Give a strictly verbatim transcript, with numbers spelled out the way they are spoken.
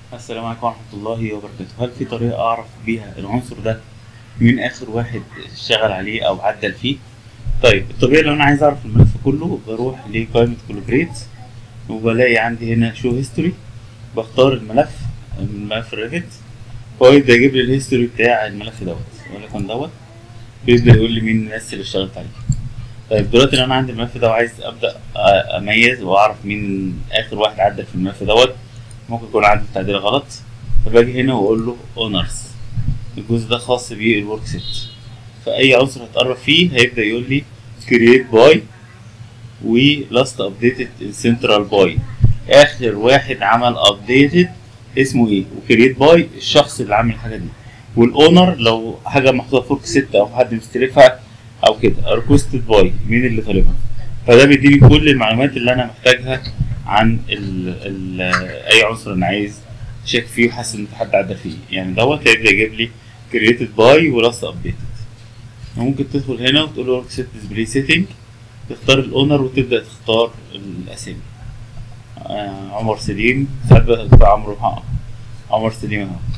السلام عليكم ورحمة الله وبركاته. هل في طريقة أعرف بيها العنصر ده مين آخر واحد اشتغل عليه أو عدل فيه؟ طيب الطبيعي لو أنا عايز أعرف الملف كله بروح لقائمة كولابريت وبلاقي عندي هنا شو هيستوري، بختار الملف من ملف الريفت، هو يبدأ يجيب لي الهيستوري بتاع الملف دوت، ولكن دوت بيبدأ يقول لي مين الناس اللي اشتغلت عليه. طيب دلوقتي لو أنا عندي الملف ده وعايز أبدأ أميز وأعرف مين آخر واحد عدل في الملف دوت، ممكن يكون عدل تعديل غلط، فباجي هنا واقول له اونرز، الجزء ده خاص بالورك سيت، فاي عنصر هتقرب فيه هيبدا يقول لي كرييت باي ولاست ابديتد سنترال باي، اخر واحد عمل ابديتد اسمه ايه، وكرييت باي الشخص اللي عامل الحاجه دي، والاونر لو حاجه محطوطه في ورك سيت او حد مستلفها او كده، ريكوستد باي مين اللي طالبها. فده بيديني كل المعلومات اللي انا محتاجها عن ال ال اي عنصر انا عايز شيك فيه وحاسس ان حد عدى فيه، يعني دوت هيبدا يجيب لي created by ولاست updated. ممكن تدخل هنا وتقول له set display setting، تختار الاونر وتبدا تختار الاسامي. آه عمر سليم، ساعات بقى عمرو عمر سليم اهو.